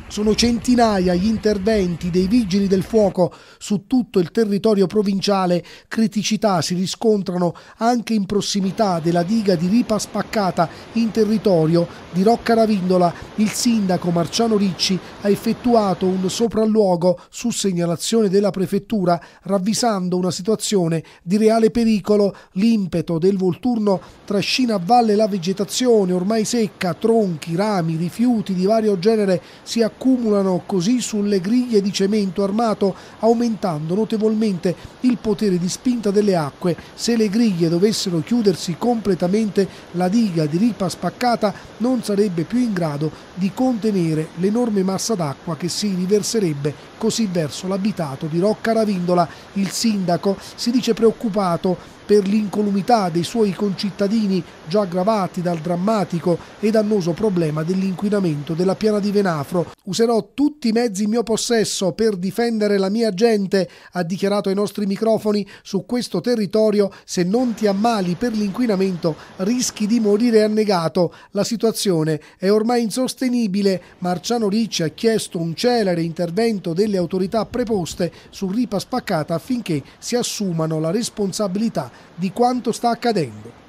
Sono centinaia gli interventi dei vigili del fuoco su tutto il territorio provinciale. Criticità si riscontrano anche in prossimità della diga di Ripa Spaccata in territorio di Roccaravindola. Il sindaco Marciano Ricci ha effettuato un sopralluogo su segnalazione della prefettura, ravvisando una situazione di reale pericolo. L'impeto del Volturno trascina a valle la vegetazione ormai secca, tronchi, rami, rifiuti di vario genere si accumulano così sulle griglie di cemento armato, aumentando notevolmente il potere di spinta delle acque. Se le griglie dovessero chiudersi completamente, la diga di Ripa Spaccata non sarebbe più in grado di contenere l'enorme massa d'acqua che si riverserebbe così verso l'abitato di Roccaravindola. Il sindaco si dice preoccupato per l'incolumità dei suoi concittadini, già aggravati dal drammatico e dannoso problema dell'inquinamento della piana di Venafro. Userò tutti i mezzi in mio possesso per difendere la mia gente, ha dichiarato ai nostri microfoni. Su questo territorio, se non ti ammali per l'inquinamento, rischi di morire annegato. La situazione è ormai insostenibile. Marciano Ricci ha chiesto un celere intervento delle autorità preposte su Ripa Spaccata affinché si assumano la responsabilità di quanto sta accadendo.